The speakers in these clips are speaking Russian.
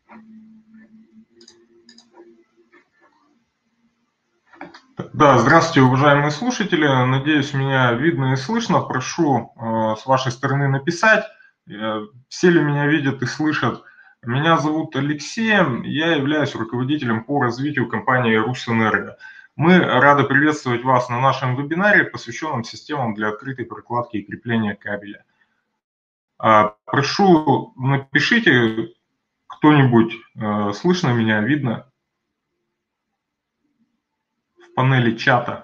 Да, здравствуйте, уважаемые слушатели. Надеюсь, меня видно и слышно. Прошу с вашей стороны написать, все ли меня видят и слышат. Меня зовут Алексей, я являюсь руководителем по развитию компании «Русэнерго». Мы рады приветствовать вас на нашем вебинаре, посвященном системам для открытой прокладки и крепления кабеля. Прошу, напишите кто-нибудь, слышно меня, видно в панели чата.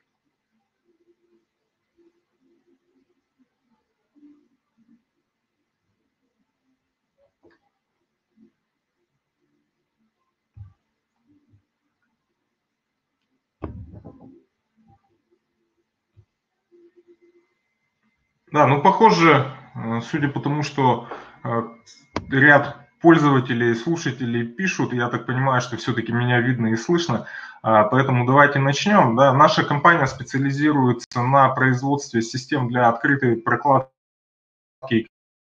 Да, ну похоже, судя по тому, что ряд пользователей и слушателей пишут, я так понимаю, что все-таки меня видно и слышно, поэтому давайте начнем. Да, наша компания специализируется на производстве систем для открытой прокладки и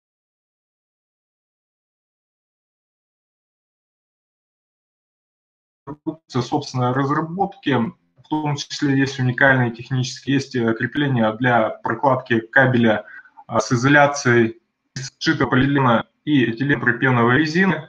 продукции собственной разработки. В том числе есть уникальные технические, есть крепления для прокладки кабеля с изоляцией жидкополиэтилена и этиленпропеновой резины.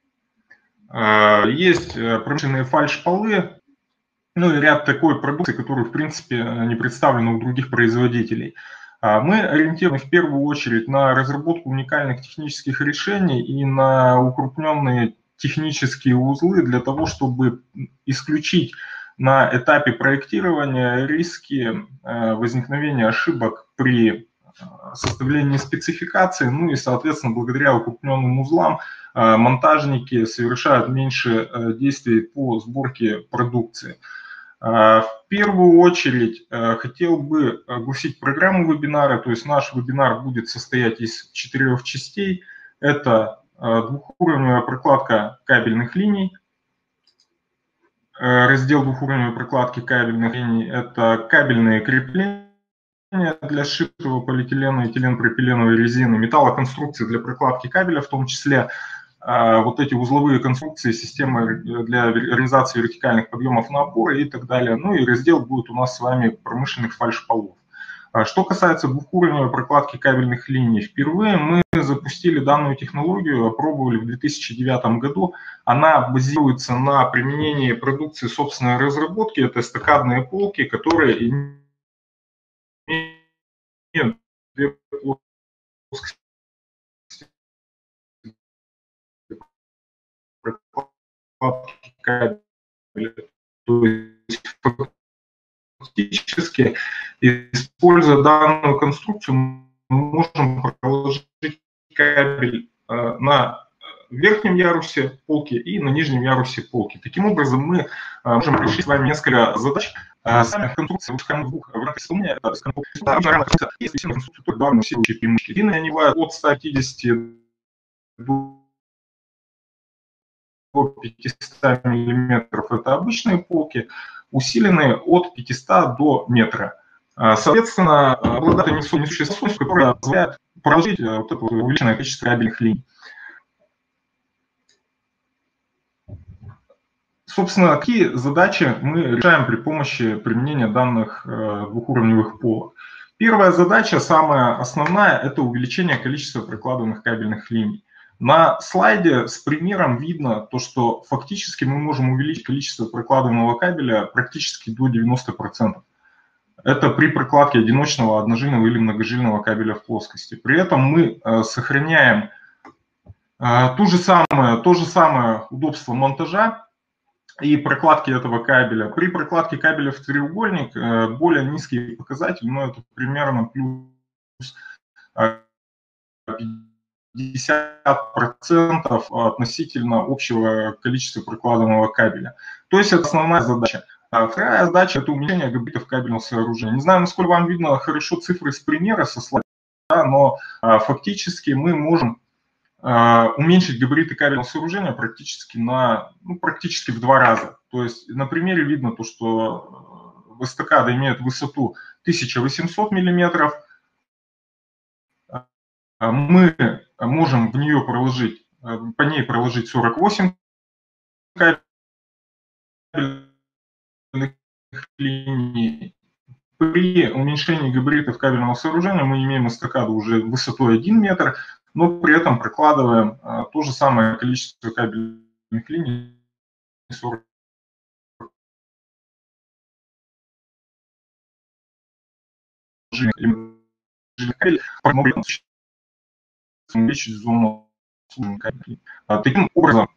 Есть промышленные фальш-полы, ну и ряд такой продукции, которую, в принципе, не представлена у других производителей. Мы ориентированы в первую очередь на разработку уникальных технических решений и на укрупненные технические узлы для того, чтобы исключить на этапе проектирования риски возникновения ошибок при составлении спецификации, ну и, соответственно, благодаря укрупненным узлам монтажники совершают меньше действий по сборке продукции. В первую очередь хотел бы огласить программу вебинара, то есть наш вебинар будет состоять из 4 частей. Это двухуровневая прокладка кабельных линий, раздел двухуровневой прокладки кабельных линий – это кабельные крепления для сшитого полиэтилена, этиленпропиленовой резины, металлоконструкции для прокладки кабеля, в том числе вот эти узловые конструкции, системы для реализации вертикальных подъемов на опоры и так далее. Ну и раздел будет у нас с вами промышленных фальш-полов. Что касается двухуровневой прокладки кабельных линий, впервые мы запустили данную технологию, опробовали в 2009 году. Она базируется на применении продукции собственной разработки. Это эстакадные полки, которые имеют две плоскости прокладки кабеля. То есть фактически, используя данную конструкцию, мы можем проложить кабель на верхнем ярусе полки и на нижнем ярусе полки. Таким образом, мы можем решить с вами несколько задач. Сами конструкции выпускаем двух в рамках исполнения. Это есть конструкции, которые главные усиливающие преимущества. Длины они бывают от 150 до 500 миллиметров. Это обычные полки, усиленные от 500 до метра. Соответственно, обладает несущей способностью, которая позволяет проложить вот это увеличенное количество кабельных линий. Собственно, какие задачи мы решаем при помощи применения данных двухуровневых полок? Первая задача, самая основная, это увеличение количества прокладываемых кабельных линий. На слайде с примером видно то, что фактически мы можем увеличить количество прокладываемого кабеля практически до 90%. Это при прокладке одиночного, одножильного или многожильного кабеля в плоскости. При этом мы сохраняем то же самое удобство монтажа и прокладки этого кабеля. При прокладке кабеля в треугольник более низкий показатель, но это примерно плюс 50% относительно общего количества прокладываемого кабеля. То есть это основная задача. Вторая задача – это уменьшение габаритов кабельного сооружения. Не знаю, насколько вам видно хорошо цифры с примера, со слайда, да, но фактически мы можем уменьшить габариты кабельного сооружения практически в 2 раза. То есть на примере видно то, что эстакада имеет высоту 1800 миллиметров. Мы можем в нее проложить по ней проложить 48 кабельных линий. При уменьшении габаритов кабельного сооружения мы имеем эстакаду уже высотой 1 метр, но при этом прокладываем то же самое количество кабельных линий, 40 зону. Таким образом,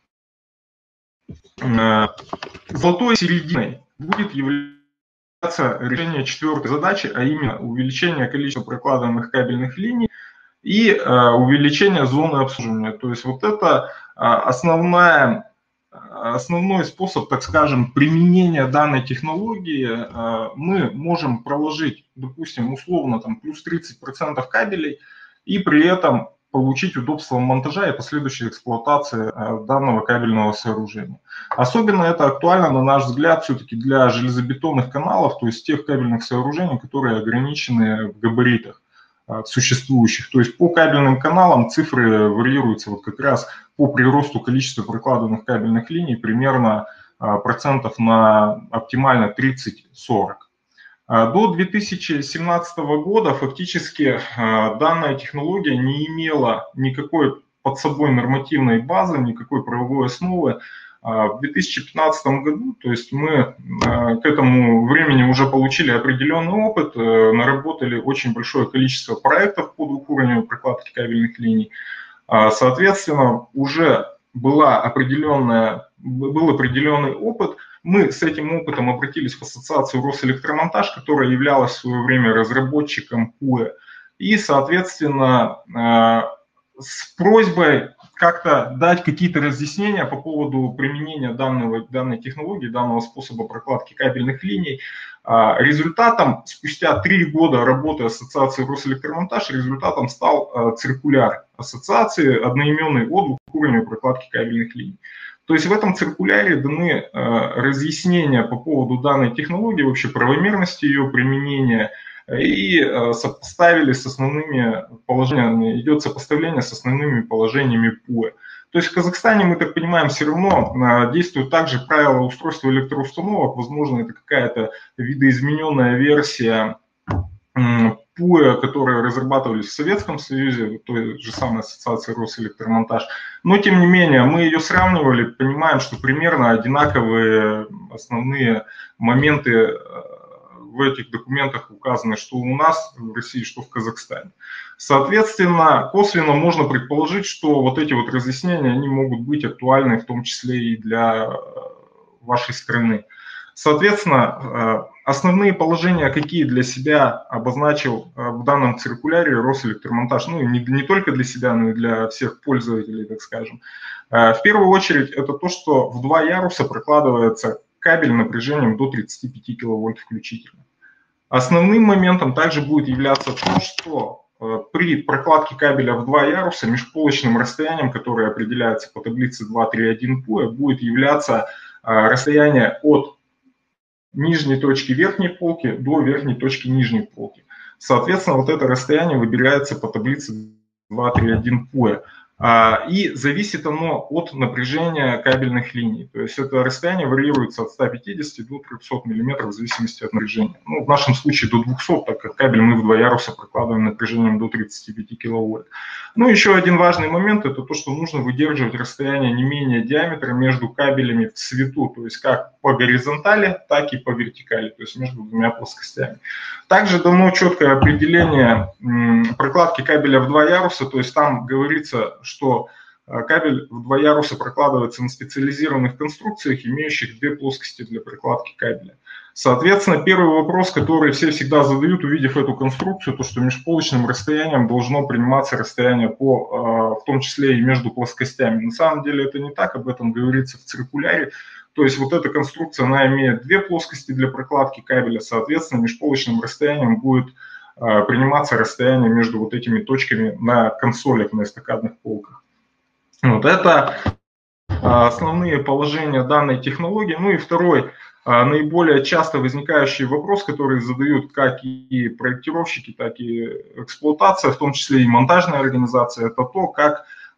золотой серединой будет являться решение четвертой задачи, а именно увеличение количества прокладываемых кабельных линий и увеличение зоны обслуживания. То есть вот это основной способ, так скажем, применения данной технологии. Мы можем проложить, допустим, условно там плюс 30% кабелей и при этом получить удобство монтажа и последующей эксплуатации данного кабельного сооружения. Особенно это актуально, на наш взгляд, все-таки для железобетонных каналов, то есть тех кабельных сооружений, которые ограничены в габаритах существующих. То есть по кабельным каналам цифры варьируются вот как раз по приросту количества прокладываемых кабельных линий примерно процентов на оптимально 30-40. До 2017 года фактически данная технология не имела никакой под собой нормативной базы, никакой правовой основы. В 2015 году, то есть мы к этому времени уже получили определенный опыт, наработали очень большое количество проектов по двухуровневой прокладке кабельных линий. Соответственно, уже был определенный опыт. Мы с этим опытом обратились в ассоциацию Росэлектромонтаж, которая являлась в свое время разработчиком ПУЭ. И, соответственно, с просьбой как-то дать какие-то разъяснения по поводу применения данной технологии, данного способа прокладки кабельных линий. Результатом, спустя 3 года работы ассоциации Росэлектромонтаж, результатом стал циркуляр ассоциации одноименный о двухуровневой прокладке кабельных линий. То есть в этом циркуляре даны разъяснения по поводу данной технологии, вообще правомерности ее применения, и сопоставили с основными положениями, идет сопоставление с основными положениями ПУЭ. То есть в Казахстане, мы так понимаем, все равно действуют также правила устройства электроустановок, возможно, это какая-то видоизмененная версия ПУЭ, которые разрабатывались в Советском Союзе, той же самой ассоциации Росэлектромонтаж. Но, тем не менее, мы ее сравнивали, понимаем, что примерно одинаковые основные моменты в этих документах указаны, что у нас в России, что в Казахстане. Соответственно, косвенно можно предположить, что вот эти вот разъяснения, они могут быть актуальны в том числе и для вашей страны. Соответственно, основные положения, какие для себя обозначил в данном циркуляре Росэлектромонтаж, ну и не только для себя, но и для всех пользователей, так скажем. В первую очередь, это то, что в 2 яруса прокладывается кабель напряжением до 35 киловольт включительно. Основным моментом также будет являться то, что при прокладке кабеля в 2 яруса межполочным расстоянием, которое определяется по таблице 2.3.1 ПУЭ, будет являться расстояние от нижней точки верхней полки до верхней точки нижней полки. Соответственно, вот это расстояние выбирается по таблице 2.3.1 ПУЭ. И зависит оно от напряжения кабельных линий. То есть это расстояние варьируется от 150 до 300 мм в зависимости от напряжения. Ну, в нашем случае до 200, так как кабель мы в 2 яруса прокладываем напряжением до 35 киловольт. Ну, еще один важный момент – это то, что нужно выдерживать расстояние не менее диаметра между кабелями в цвету, то есть как по горизонтали, так и по вертикали, то есть между 2 плоскостями. Также дано четкое определение прокладки кабеля в 2 яруса, то есть там говорится, что кабель в 2 яруса прокладывается на специализированных конструкциях, имеющих 2 плоскости для прокладки кабеля. Соответственно, первый вопрос, который все всегда задают, увидев эту конструкцию, то, что межполочным расстоянием должно приниматься расстояние в том числе и между плоскостями. На самом деле это не так, об этом говорится в циркуляре. То есть вот эта конструкция, она имеет 2 плоскости для прокладки кабеля, соответственно, межполочным расстоянием будет приниматься расстояние между вот этими точками на консолях, на эстакадных полках. Вот это основные положения данной технологии. Ну и второй, наиболее часто возникающий вопрос, который задают как и проектировщики, так и эксплуатация, в том числе и монтажная организация, это то, как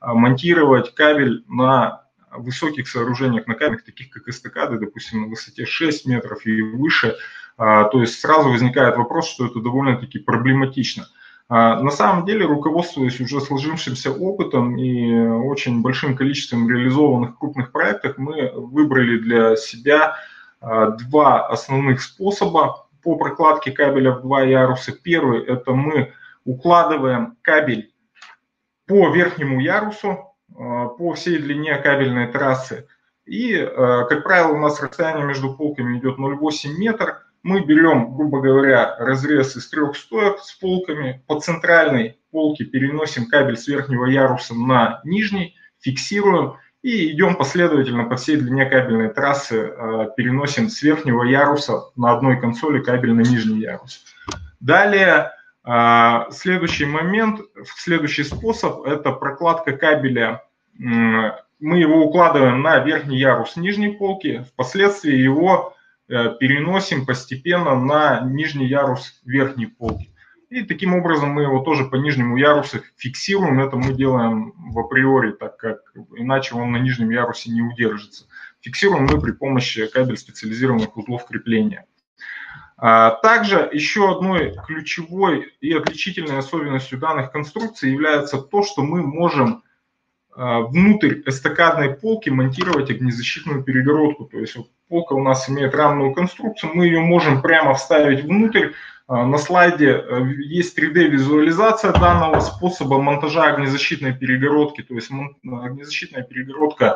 монтировать кабель на высоких сооружениях, на кабелях, таких как эстакады, допустим, на высоте 6 метров и выше. То есть сразу возникает вопрос, что это довольно-таки проблематично. На самом деле, руководствуясь уже сложившимся опытом и очень большим количеством реализованных крупных проектов, мы выбрали для себя два основных способа по прокладке кабеля в два яруса. Первый – это мы укладываем кабель по верхнему ярусу, по всей длине кабельной трассы. И, как правило, у нас расстояние между полками идет 0,8 метра. Мы берем, грубо говоря, разрез из 3 стоек с полками. По центральной полке переносим кабель с верхнего яруса на нижний, фиксируем и идем последовательно по всей длине кабельной трассы, переносим с верхнего яруса на одной консоли кабель на нижний ярус. Далее, следующий момент, следующий способ – это прокладка кабеля. Мы его укладываем на верхний ярус нижней полки, впоследствии его переносим постепенно на нижний ярус верхней полки. И таким образом мы его тоже по нижнему ярусу фиксируем. Это мы делаем в априори, так как иначе он на нижнем ярусе не удержится. Фиксируем мы при помощи кабель специализированных узлов крепления. Также еще одной ключевой и отличительной особенностью данных конструкций является то, что мы можем внутрь эстакадной полки монтировать огнезащитную перегородку. То есть вот полка у нас имеет рамную конструкцию, мы ее можем прямо вставить внутрь. На слайде есть 3D-визуализация данного способа монтажа огнезащитной перегородки. То есть огнезащитная перегородка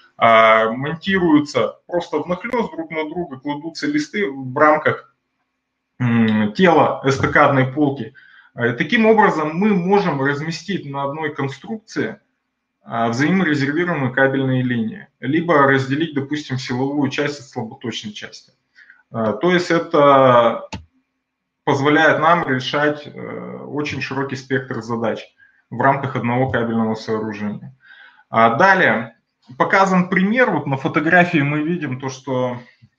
монтируется просто внахлёст друг на друга, кладутся листы в рамках тела эстакадной полки. Таким образом мы можем разместить на одной конструкции взаиморезервируемые кабельные линии, либо разделить, допустим, силовую часть от слаботочной части. То есть это позволяет нам решать очень широкий спектр задач в рамках одного кабельного сооружения. Далее показан пример. Вот на фотографии мы видим то, что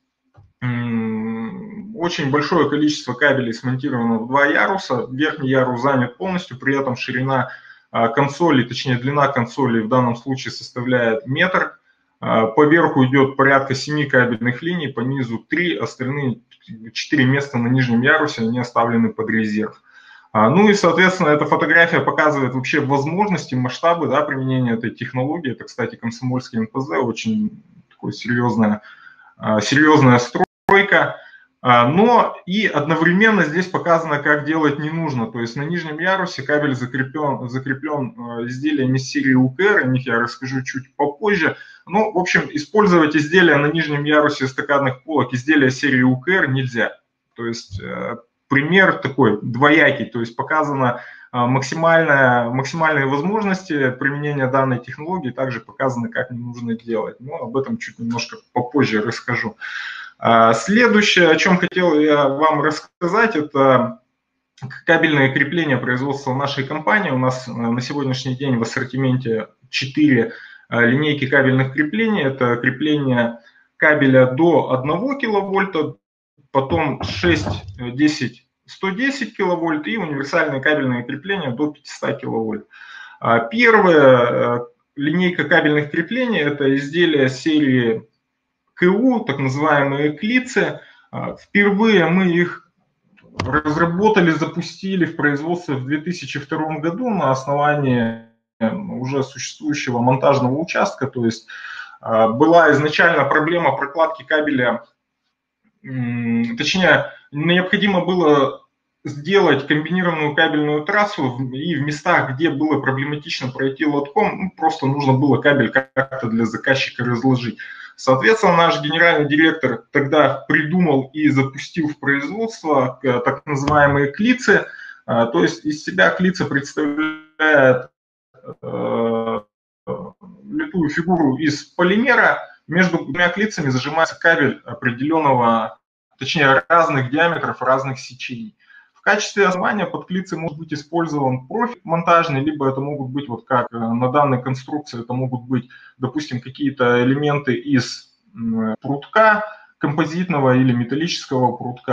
очень большое количество кабелей смонтировано в два яруса. Верхний ярус занят полностью, при этом ширина консоли, точнее длина консоли в данном случае составляет метр. По верху идет порядка 7 кабельных линий, по низу 3, остальные 4 места на нижнем ярусе, они оставлены под резерв. Ну и, соответственно, эта фотография показывает вообще возможности, масштабы, да, применения этой технологии. Это, кстати, Комсомольский НПЗ, очень такой серьезная стройка. Но и одновременно здесь показано, как делать не нужно. То есть на нижнем ярусе кабель закреплен изделиями серии УКР, о них я расскажу чуть попозже. Ну, в общем, использовать изделия на нижнем ярусе эстакадных полок, изделия серии УКР нельзя. То есть пример такой двоякий, то есть показано максимальные возможности применения данной технологии, также показано, как не нужно делать. Но об этом чуть немножко попозже расскажу. Следующее, о чем хотел я вам рассказать, это кабельное крепление производства нашей компании. У нас на сегодняшний день в ассортименте 4 линейки кабельных креплений. Это крепление кабеля до 1 киловольта, потом 6, 10, 110 киловольт и универсальное кабельное крепление до 500 киловольт. Первая линейка кабельных креплений – это изделия серии КУ, так называемые клицы. Впервые мы их разработали, запустили в производство в 2002 году на основании уже существующего монтажного участка. То есть была изначально проблема прокладки кабеля, точнее, необходимо было сделать комбинированную кабельную трассу, и в местах, где было проблематично пройти лотком, просто нужно было кабель как-то для заказчика разложить. Соответственно, наш генеральный директор тогда придумал и запустил в производство так называемые клицы. То есть из себя клица представляет литую фигуру из полимера. Между двумя клицами зажимается кабель определенного, точнее разных диаметров, разных сечений. В качестве основания под клицы может быть использован профиль монтажный, либо это могут быть, вот как на данной конструкции, это могут быть, допустим, какие-то элементы из прутка композитного или металлического прутка.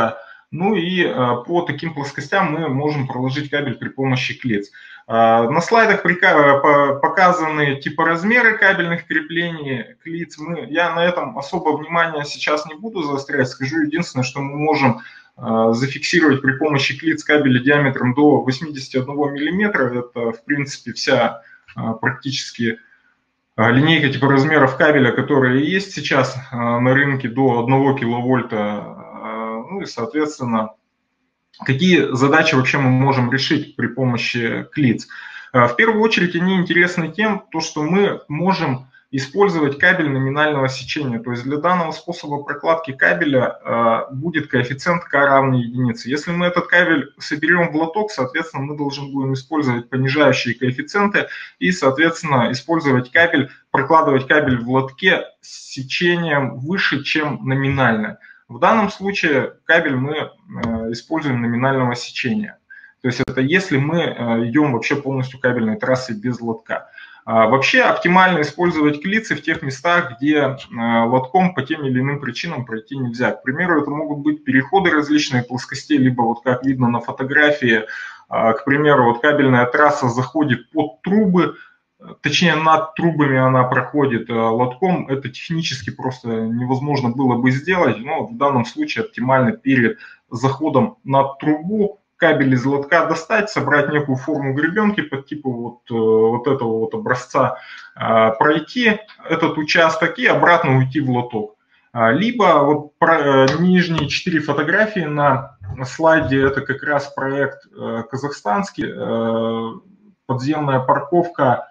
Ну и по таким плоскостям мы можем проложить кабель при помощи клиц. На слайдах показаны типоразмеры кабельных креплений клиц. Я на этом особо внимания сейчас не буду заострять. Скажу единственное, что мы можем зафиксировать при помощи клиц кабеля диаметром до 81 мм. Это, в принципе, вся практически линейка типоразмеров кабеля, которая есть сейчас на рынке, до 1 киловольта. Ну и, соответственно, какие задачи вообще мы можем решить при помощи клиц? В первую очередь они интересны тем, что мы можем использовать кабель номинального сечения. То есть для данного способа прокладки кабеля будет коэффициент К равный единице. Если мы этот кабель соберем в лоток, соответственно, мы должны будем использовать понижающие коэффициенты и, соответственно, использовать кабель, прокладывать кабель в лотке с сечением выше, чем номинальное. В данном случае кабель мы используем номинального сечения. То есть это если мы идем вообще полностью кабельной трассой без лотка. Вообще оптимально использовать клицы в тех местах, где лотком по тем или иным причинам пройти нельзя. К примеру, это могут быть переходы различных плоскостей, либо вот как видно на фотографии, к примеру, вот кабельная трасса заходит под трубы, точнее над трубами она проходит лотком, это технически просто невозможно было бы сделать, но в данном случае оптимально перед заходом на трубу кабель из лотка достать, собрать некую форму гребенки по типу вот этого вот образца, пройти этот участок и обратно уйти в лоток. Либо вот нижние 4 фотографии на слайде, это как раз проект казахстанский, подземная парковка.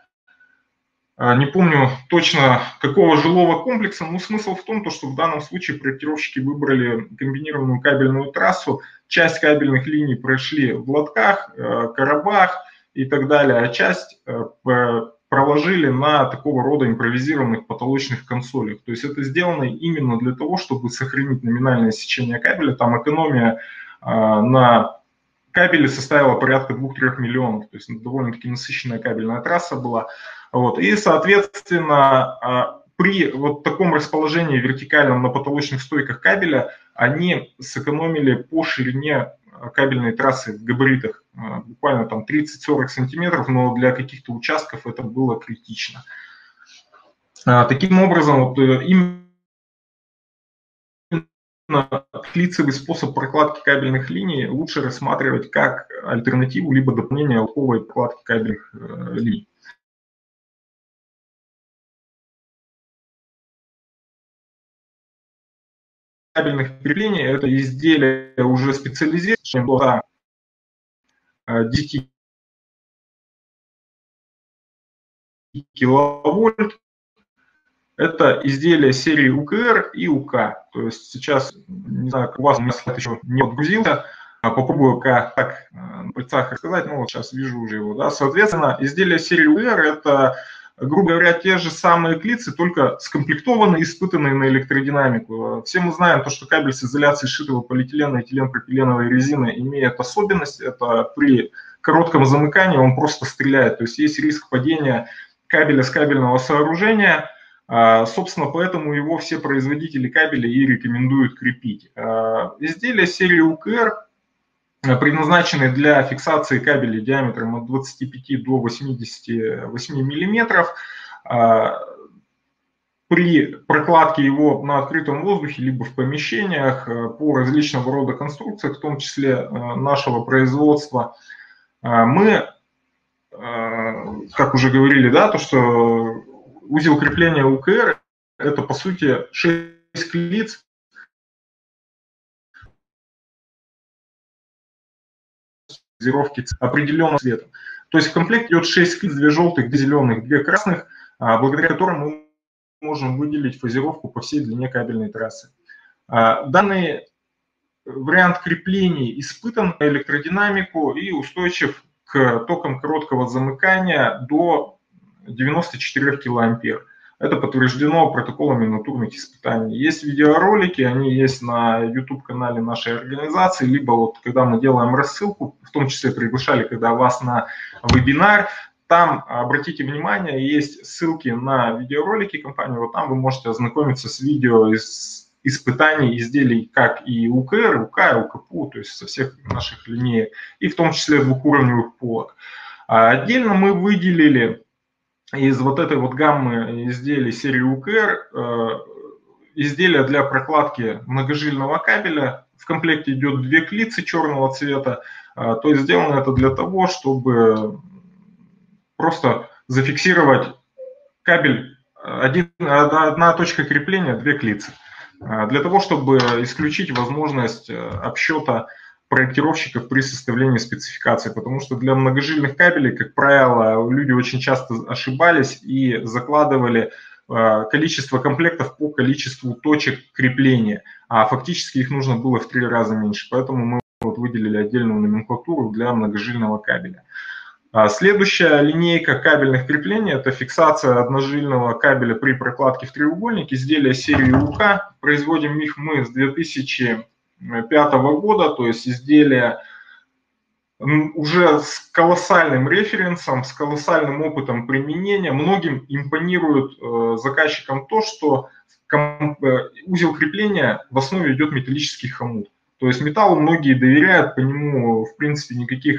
Не помню точно какого жилого комплекса, но смысл в том, что в данном случае проектировщики выбрали комбинированную кабельную трассу, часть кабельных линий прошли в лотках, коробах и так далее, а часть проложили на такого рода импровизированных потолочных консолях. То есть это сделано именно для того, чтобы сохранить номинальное сечение кабеля, там экономия на кабеле составила порядка 2-3 миллионов, то есть довольно-таки насыщенная кабельная трасса была. Вот. И, соответственно, при вот таком расположении вертикальном на потолочных стойках кабеля они сэкономили по ширине кабельной трассы в габаритах буквально там 30-40 сантиметров, но для каких-то участков это было критично. Таким образом, вот именно клицевый способ прокладки кабельных линий лучше рассматривать как альтернативу либо дополнение лотковой прокладки кабельных линий. Кабельных креплений это изделия уже специализированные до 10 киловольт. Это изделия серии УКР и УК. То есть сейчас, не знаю, как у вас, у меня слайд еще не отгрузился, попробую так на пальцах рассказать, но вот сейчас вижу уже его. Да. Соответственно, изделия серии УКР это, грубо говоря, те же самые клицы, только скомплектованные, испытанные на электродинамику. Все мы знаем, что кабель с изоляцией сшитого полиэтилена и этиленпропиленовой резины имеет особенность, это при коротком замыкании он просто стреляет, то есть есть риск падения кабеля с кабельного сооружения. Собственно, поэтому его все производители кабеля и рекомендуют крепить. Изделия серии УКР предназначены для фиксации кабеля диаметром от 25 до 88 миллиметров. При прокладке его на открытом воздухе, либо в помещениях по различного рода конструкциям, в том числе нашего производства, мы, как уже говорили, да, что узел крепления УКР – это, по сути, 6 клиц фазировки определенного цвета. То есть в комплекте идет 6 клиц, 2 желтых, 2 зеленых, 2 красных, благодаря которым мы можем выделить фазировку по всей длине кабельной трассы. Данный вариант крепления испытан на электродинамику и устойчив к токам короткого замыкания до 94 килоампер. Это подтверждено протоколами натурных испытаний. Есть видеоролики, они есть на YouTube-канале нашей организации, либо вот когда мы делаем рассылку, в том числе приглашали, когда вас на вебинар, там, обратите внимание, есть ссылки на видеоролики компании, вот там вы можете ознакомиться с видео из испытаний изделий как и УКР, УК, и УКПУ, то есть со всех наших линеек, и в том числе двухуровневых полок. Отдельно мы выделили из вот этой вот гаммы изделий серии УКР изделия для прокладки многожильного кабеля. В комплекте идет 2 клицы черного цвета. То есть сделано это для того, чтобы просто зафиксировать кабель, одна точка крепления, 2 клицы. Для того, чтобы исключить возможность обсчета проектировщиков при составлении спецификации, потому что для многожильных кабелей, как правило, люди очень часто ошибались и закладывали количество комплектов по количеству точек крепления, а фактически их нужно было в 3 раза меньше, поэтому мы вот выделили отдельную номенклатуру для многожильного кабеля. Следующая линейка кабельных креплений – это фиксация одножильного кабеля при прокладке в треугольник, изделия серии УК. Производим их мы с 2005 года, то есть изделия уже с колоссальным референсом, с колоссальным опытом применения. Многим импонирует заказчикам то, что узел крепления в основе идет металлический хомут. То есть металлу многие доверяют, по нему в принципе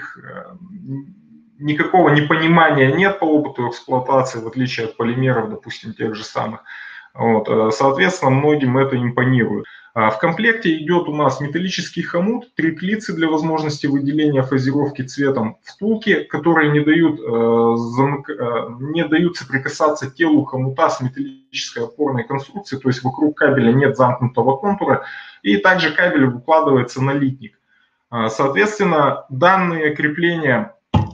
никакого непонимания нет по опыту эксплуатации, в отличие от полимеров, допустим, тех же самых. Вот. Соответственно, многим это импонирует. В комплекте идет у нас металлический хомут, 3 клицы для возможности выделения фазировки цветом, втулки, которые не дают соприкасаться телу хомута с металлической опорной конструкцией, то есть вокруг кабеля нет замкнутого контура, и также кабель укладывается на литник. Соответственно, данные крепления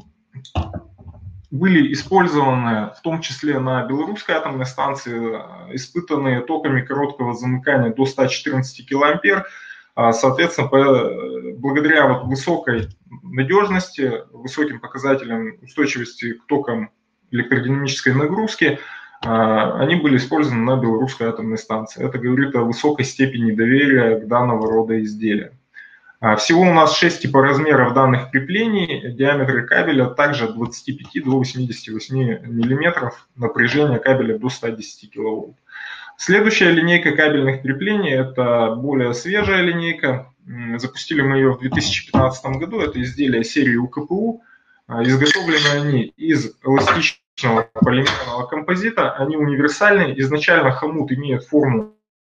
были использованы в том числе на белорусской атомной станции, испытанные токами короткого замыкания до 114 килоампер. Соответственно, благодаря вот высокой надежности, высоким показателям устойчивости к токам электродинамической нагрузки, они были использованы на белорусской атомной станции. Это говорит о высокой степени доверия к данного рода изделиям. Всего у нас 6 типа размеров данных креплений, диаметры кабеля также от 25 до 88 мм, напряжение кабеля до 110 кВт. Следующая линейка кабельных креплений – это более свежая линейка. Запустили мы ее в 2015 году. Это изделия серии УКПУ. Изготовлены они из эластичного полимерного композита. Они универсальные. Изначально хомут имеет форму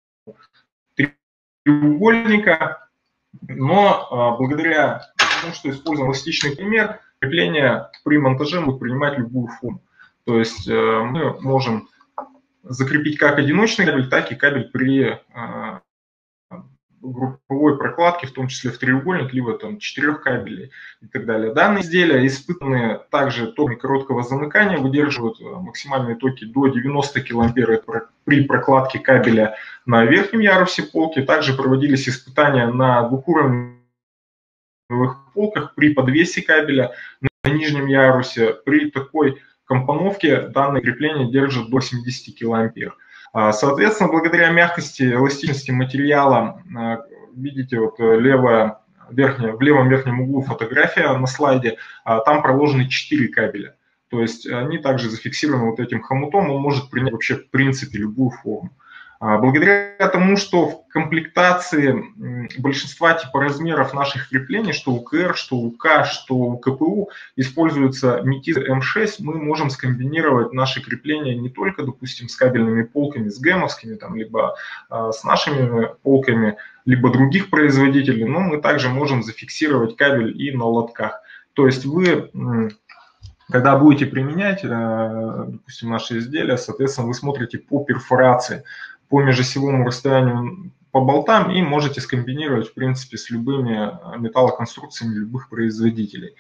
треугольника. Но благодаря тому, что используем эластичный полимер, крепления при монтаже могут принимать любую форму. То есть мы можем закрепить как одиночный кабель, так и кабель при групповой прокладке, в том числе в треугольник, либо там 4 кабелей и так далее. Данные изделия, испытанные также токами короткого замыкания, выдерживают максимальные токи до 90 килоампер при прокладке кабеля на верхнем ярусе полки. Также проводились испытания на двухуровневых полках при подвесе кабеля на нижнем ярусе. При такой компоновке данное крепление держит до 70 килоампер. Соответственно, благодаря мягкости, эластичности материала, видите, вот в левом верхнем углу фотография на слайде, там проложены 4 кабеля. То есть они также зафиксированы вот этим хомутом, он может принять вообще в принципе любую форму. Благодаря тому, что в комплектации большинства типа размеров наших креплений, что УКР, что УК, что УКПУ, используется метиз М6, мы можем скомбинировать наши крепления не только, допустим, с кабельными полками, с гэмовскими, там, либо с нашими полками, либо других производителей, но мы также можем зафиксировать кабель и на лотках. То есть вы, когда будете применять, допустим, наши изделия, соответственно, вы смотрите по перфорации, по межосевому расстоянию по болтам и можете скомбинировать, в принципе, с любыми металлоконструкциями любых производителей,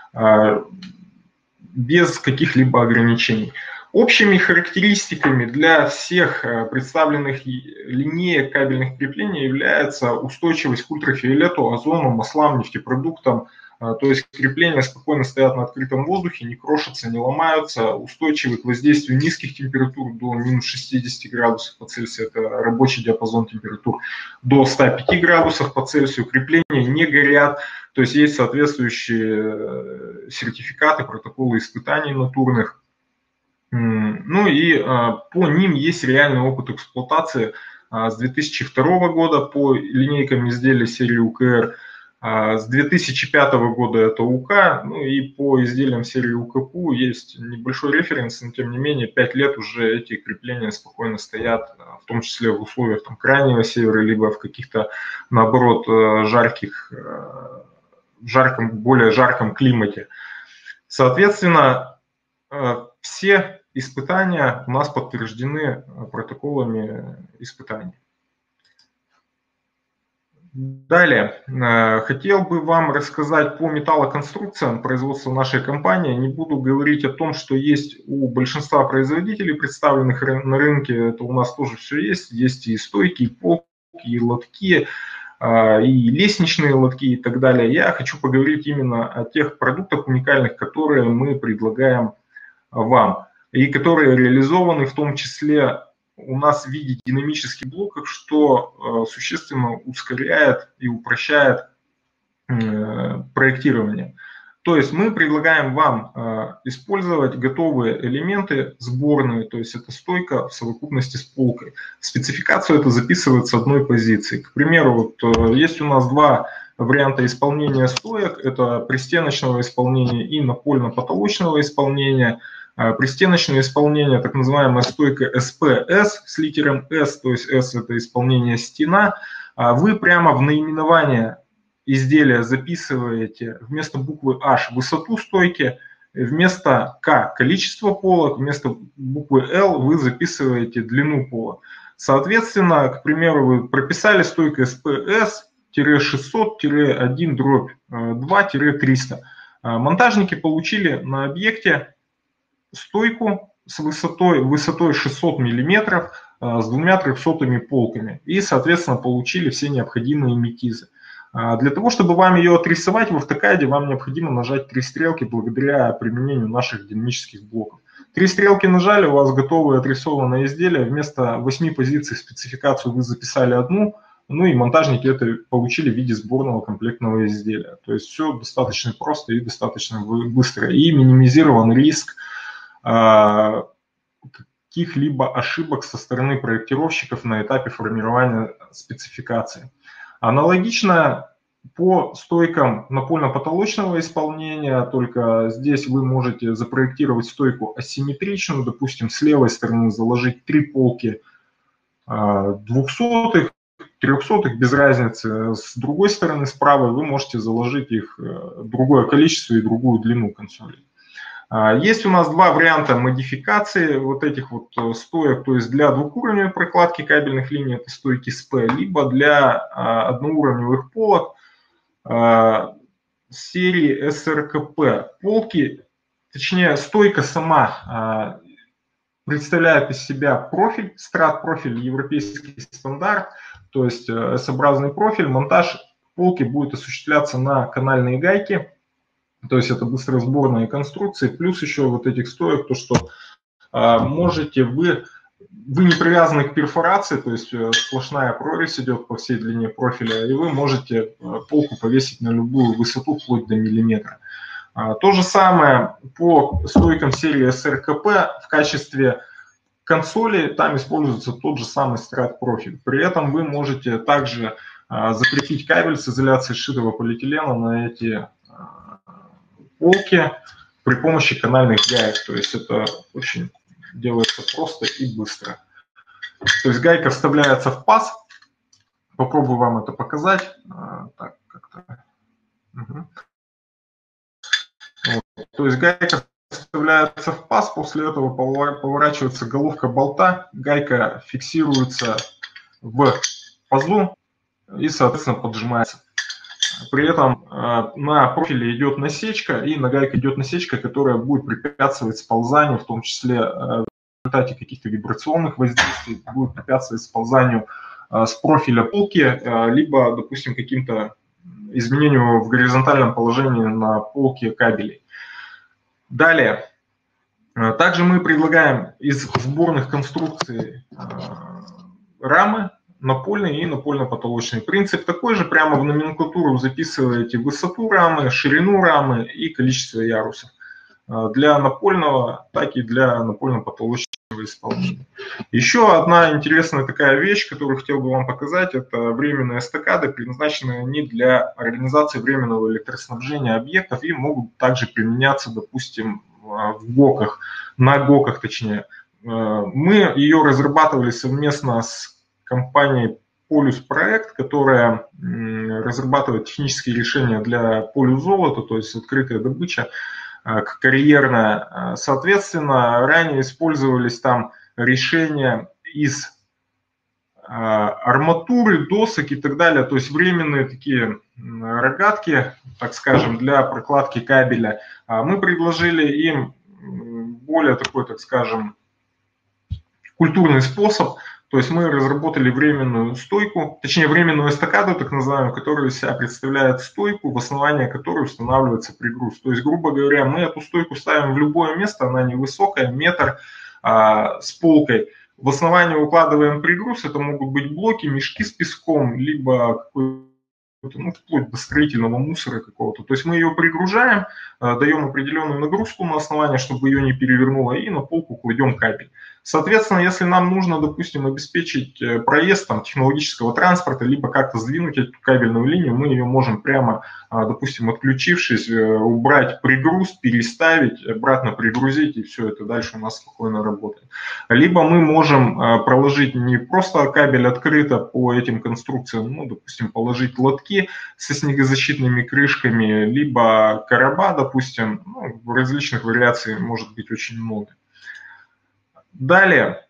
без каких-либо ограничений. Общими характеристиками для всех представленных линеек кабельных креплений является устойчивость к ультрафиолету, озону, маслам, нефтепродуктам. То есть крепления спокойно стоят на открытом воздухе, не крошатся, не ломаются, устойчивы к воздействию низких температур до минус 60 градусов по Цельсию, это рабочий диапазон температур, до 105 градусов по Цельсию, крепления не горят, то есть есть соответствующие сертификаты, протоколы испытаний натурных. Ну и по ним есть реальный опыт эксплуатации с 2002 года по линейкам изделий серии УКР, с 2005 года это УК, ну и по изделиям серии УКПУ есть небольшой референс, но тем не менее 5 лет уже эти крепления спокойно стоят, в том числе в условиях там, крайнего севера, либо в каких-то, наоборот, более жарком климате. Соответственно, все испытания у нас подтверждены протоколами испытаний. Далее, хотел бы вам рассказать по металлоконструкциям производства нашей компании. Не буду говорить о том, что есть у большинства производителей, представленных на рынке. Это у нас тоже все есть. Есть и стойки, и полки, и лотки, и лестничные лотки и так далее. Я хочу поговорить именно о тех продуктах уникальных, которые мы предлагаем вам, и которые реализованы в том числе у нас в виде динамических блоков, что существенно ускоряет и упрощает проектирование. То есть мы предлагаем вам использовать готовые элементы сборные, то есть это стойка в совокупности с полкой. В спецификацию это записывается одной позиции. К примеру, вот, есть у нас два варианта исполнения стоек. Это пристеночного исполнения и напольно-потолочного исполнения. Пристеночное исполнение, так называемая стойка СПС с литером S, то есть S это исполнение стена. Вы прямо в наименование изделия записываете вместо буквы H высоту стойки, вместо К количество полок, вместо буквы L вы записываете длину пола. Соответственно, к примеру, вы прописали стойку SPS-600-1/2-300. Монтажники получили на объекте стойку с высотой 600 мм с двумя 300-ми полками и, соответственно, получили все необходимые метизы. Для того, чтобы вам ее отрисовать в автокаде, вам необходимо нажать 3 стрелки благодаря применению наших динамических блоков. 3 стрелки нажали, у вас готовое отрисованное изделие. Вместо 8 позиций спецификацию вы записали одну, ну и монтажники это получили в виде сборного комплектного изделия. То есть все достаточно просто и достаточно быстро. И минимизирован риск каких-либо ошибок со стороны проектировщиков на этапе формирования спецификации. Аналогично по стойкам напольно-потолочного исполнения, только здесь вы можете запроектировать стойку асимметричную, допустим, с левой стороны заложить 3 полки 200-х, 300-х, без разницы, с другой стороны, с правой, вы можете заложить их другое количество и другую длину консоли. Есть у нас два варианта модификации вот этих вот стоек, то есть для двухуровневой прокладки кабельных линий это стойки СП, либо для одноуровневых полок серии СРКП. Полки, точнее стойка сама представляет из себя профиль, страт-профиль, европейский стандарт, то есть S-образный профиль. Монтаж полки будет осуществляться на канальные гайки. То есть это быстросборные конструкции, плюс еще вот этих стоек, то что можете вы не привязаны к перфорации, то есть сплошная прорезь идет по всей длине профиля, и вы можете полку повесить на любую высоту, вплоть до миллиметра. То же самое по стойкам серии СРКП в качестве консоли, там используется тот же самый страт-профиль. При этом вы можете также закрепить кабель с изоляцией сшитого полиэтилена на эти полки при помощи канальных гаек. То есть это очень делается просто и быстро. То есть гайка вставляется в паз. Попробую вам это показать. Так, как-то. Угу. Вот. То есть гайка вставляется в паз, после этого поворачивается головка болта, гайка фиксируется в пазу и, соответственно, поджимается. При этом на профиле идет насечка, и на гайке идет насечка, которая будет препятствовать сползанию, в том числе в результате каких-то вибрационных воздействий, будет препятствовать сползанию с профиля полки, либо, допустим, каким-то изменению в горизонтальном положении на полке кабелей. Далее. Также мы предлагаем из сборных конструкций рамы, напольный и напольно-потолочный. Принцип такой же, прямо в номенклатуру записываете высоту рамы, ширину рамы и количество ярусов. Для напольного, так и для напольно-потолочного исполнения. Еще одна интересная такая вещь, которую хотел бы вам показать, это временные эстакады, предназначенные они для организации временного электроснабжения объектов и могут также применяться, допустим, в ГОКах, на ГОКах точнее. Мы ее разрабатывали совместно с компанией Полюс Проект, которая разрабатывает технические решения для полюс золота, то есть открытая добыча, карьерная. Соответственно, ранее использовались там решения из арматуры, досок и так далее, то есть временные такие рогатки, так скажем, для прокладки кабеля. Мы предложили им более такой, так скажем, культурный способ, то есть мы разработали временную стойку, точнее временную эстакаду, так называемую, которая из себя представляет стойку, в основании которой устанавливается пригруз. То есть, грубо говоря, мы эту стойку ставим в любое место, она невысокая, метр, с полкой. В основании укладываем пригруз, это могут быть блоки, мешки с песком, либо какой-то, вплоть до строительного мусора какого-то. То есть мы ее пригружаем, даем определенную нагрузку на основание, чтобы ее не перевернуло, и на полку кладем кабель. Соответственно, если нам нужно, допустим, обеспечить проезд там, технологического транспорта, либо как-то сдвинуть эту кабельную линию, мы ее можем прямо, допустим, отключившись, убрать пригруз, переставить, обратно пригрузить, и все это дальше у нас спокойно работает. Либо мы можем проложить не просто кабель открыто по этим конструкциям, допустим, положить лотки со снегозащитными крышками, либо короба, допустим, различных вариаций может быть очень много. Далее,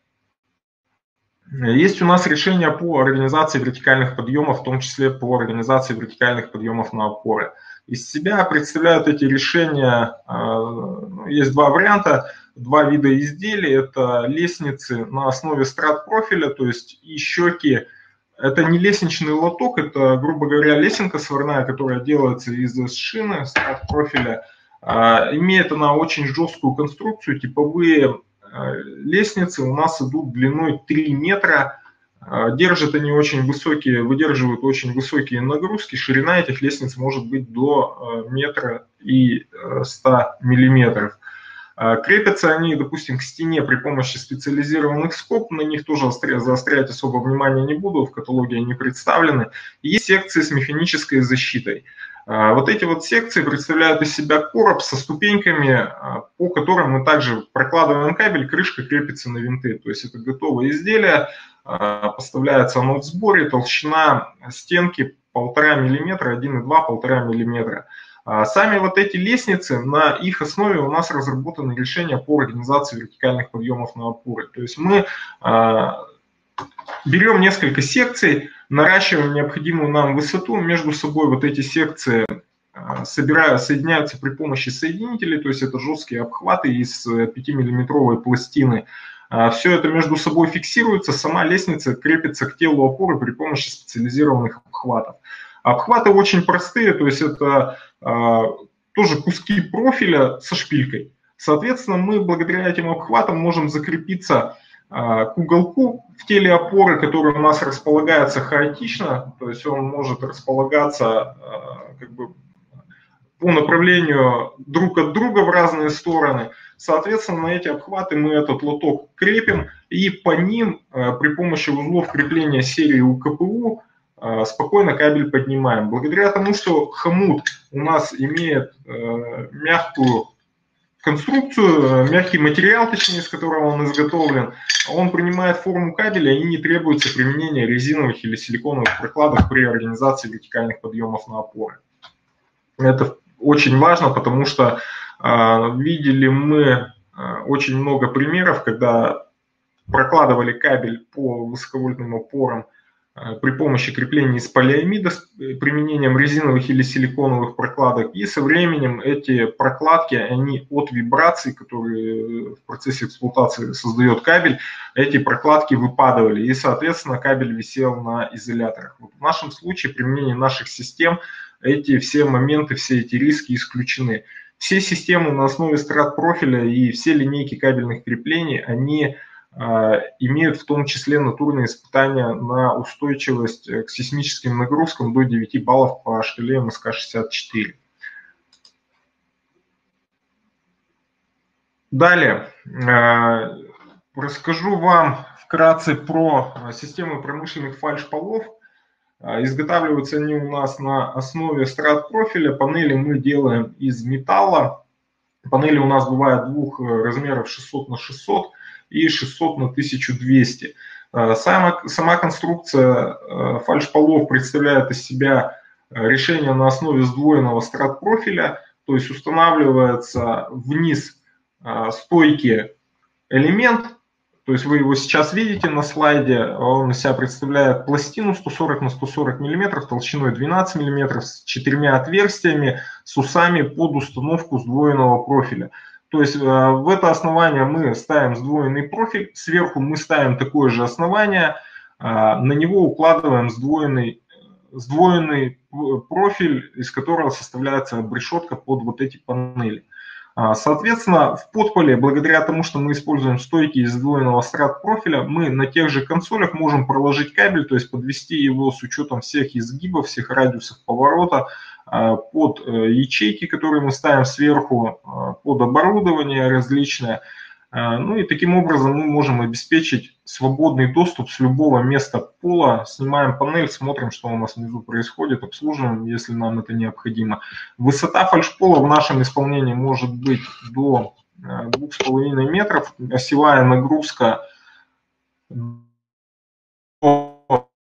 есть у нас решения по организации вертикальных подъемов, в том числе по организации вертикальных подъемов на опоры. Из себя представляют эти решения, есть два варианта, два вида изделий. Это лестницы на основе страт-профиля, то есть и щеки. Это не лестничный лоток, это, грубо говоря, лесенка сварная, которая делается из шины страт-профиля. Имеет она очень жесткую конструкцию, типовые лестницы у нас идут длиной 3 метра, держат они очень высокие, выдерживают очень высокие нагрузки, ширина этих лестниц может быть до метра и 100 миллиметров. Крепятся они, допустим, к стене при помощи специализированных скоб, на них тоже заострять особо внимание не буду, в каталоге они представлены. Есть секции с механической защитой. Вот эти вот секции представляют из себя короб со ступеньками, по которым мы также прокладываем кабель, крышка крепится на винты. То есть это готовое изделие, поставляется оно в сборе, толщина стенки 1,5 мм, 1,2, 1,5 мм. Сами вот эти лестницы, на их основе у нас разработаны решения по организации вертикальных подъемов на опоры. То есть мы берем несколько секций, наращиваем необходимую нам высоту, между собой вот эти секции соединяются при помощи соединителей, то есть это жесткие обхваты из 5-миллиметровой пластины. Все это между собой фиксируется, сама лестница крепится к телу опоры при помощи специализированных обхватов. Обхваты очень простые, то есть это тоже куски профиля со шпилькой. Соответственно, мы благодаря этим обхватам можем закрепиться к уголку в теле опоры, который у нас располагается хаотично, то есть он может располагаться как бы по направлению друг от друга в разные стороны. Соответственно, на эти обхваты мы этот лоток крепим, и по ним при помощи узлов крепления серии УКПУ спокойно кабель поднимаем. Благодаря тому, что хомут у нас имеет мягкую конструкцию, мягкий материал, точнее, из которого он изготовлен, он принимает форму кабеля и не требуется применения резиновых или силиконовых прокладок при организации вертикальных подъемов на опоры. Это очень важно, потому что видели мы очень много примеров, когда прокладывали кабель по высоковольтным опорам при помощи крепления из полиамида с применением резиновых или силиконовых прокладок. И со временем эти прокладки, они от вибраций, которые в процессе эксплуатации создает кабель, эти прокладки выпадывали. И, соответственно, кабель висел на изоляторах. Вот в нашем случае применение наших систем, эти все моменты, все эти риски исключены. Все системы на основе страт-профиля и все линейки кабельных креплений, они имеют в том числе натурные испытания на устойчивость к сейсмическим нагрузкам до 9 баллов по шкале МСК-64. Далее, Расскажу вам вкратце про системы промышленных фальшполов. Изготавливаются они у нас на основе страт-профиля. Панели мы делаем из металла. Панели у нас бывают двух размеров: 600 на 600 и 600 на 1200. Сама конструкция фальшполов представляет из себя решение на основе сдвоенного страт-профиля, то есть устанавливается вниз стойкий элемент, то есть вы его сейчас видите на слайде, он из себя представляет пластину 140 на 140 мм толщиной 12 мм с 4 отверстиями, с усами под установку сдвоенного профиля. То есть в это основание мы ставим сдвоенный профиль, сверху мы ставим такое же основание, на него укладываем сдвоенный профиль, из которого составляется обрешетка под вот эти панели. Соответственно, в подполе, благодаря тому, что мы используем стойки из сдвоенного страт-профиля, мы на тех же консолях можем проложить кабель, то есть подвести его с учетом всех изгибов, всех радиусов поворота под ячейки, которые мы ставим сверху, под оборудование различное. Ну и таким образом мы можем обеспечить свободный доступ с любого места пола. Снимаем панель, смотрим, что у нас внизу происходит, обслуживаем, если нам это необходимо. Высота фальшпола в нашем исполнении может быть до 2,5 метров. Осевая нагрузка до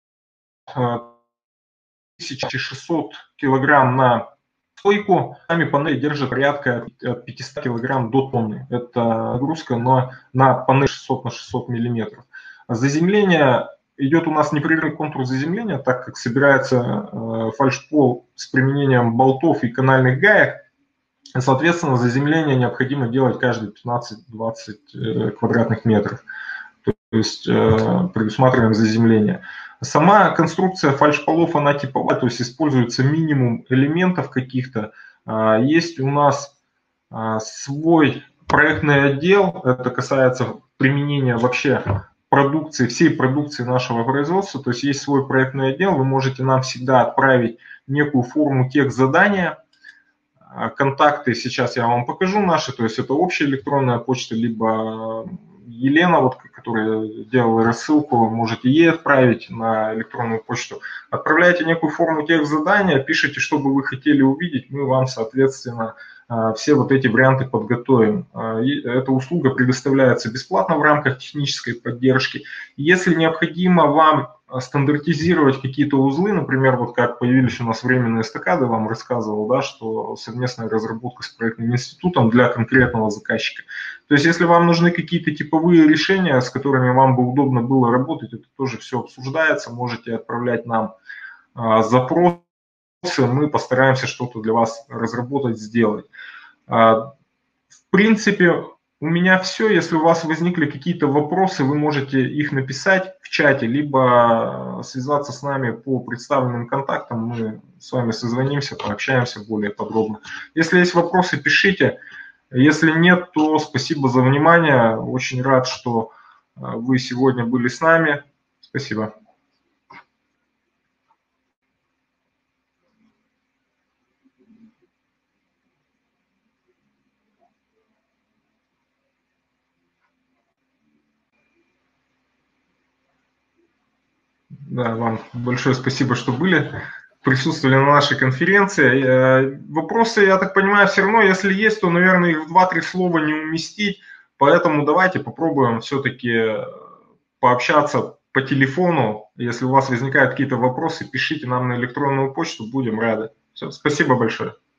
1600 килограмм на стойку. Сами панели держат порядка от 500 кг до тонны. Это нагрузка на панель 600 на 600 мм. Заземление идет у нас непрерывный контур заземления, так как собирается фальшпол с применением болтов и канальных гаек. Соответственно, заземление необходимо делать каждые 15-20 квадратных метров. То есть предусматриваем заземление. Сама конструкция фальшполов, она типовая, то есть используется минимум элементов каких-то. Есть у нас свой проектный отдел, это касается применения вообще продукции, всей продукции нашего производства, то есть есть свой проектный отдел, вы можете нам всегда отправить некую форму техзадания. Контакты сейчас я вам покажу наши, то есть это общая электронная почта, либо Елена, вот, которая делала рассылку, можете ей отправить на электронную почту. Отправляйте некую форму техзадания, пишите, что бы вы хотели увидеть, мы вам, соответственно, все вот эти варианты подготовим. Эта услуга предоставляется бесплатно в рамках технической поддержки. Если необходимо вам стандартизировать какие-то узлы, например, вот как появились у нас временные эстакады, вам рассказывал, да, что совместная разработка с проектным институтом для конкретного заказчика. То есть если вам нужны какие-то типовые решения, с которыми вам бы удобно было работать, это тоже все обсуждается, можете отправлять нам запросы, мы постараемся что-то для вас разработать, сделать. В принципе, у меня все. Если у вас возникли какие-то вопросы, вы можете их написать в чате, либо связаться с нами по представленным контактам. Мы с вами созвонимся, пообщаемся более подробно. Если есть вопросы, пишите. Если нет, то спасибо за внимание. Очень рад, что вы сегодня были с нами. Спасибо. Да, вам большое спасибо, что были, присутствовали на нашей конференции. Вопросы, я так понимаю, все равно, если есть, то, наверное, их в 2-3 слова не уместить. Поэтому давайте попробуем все-таки пообщаться по телефону. Если у вас возникают какие-то вопросы, пишите нам на электронную почту, будем рады. Все, спасибо большое.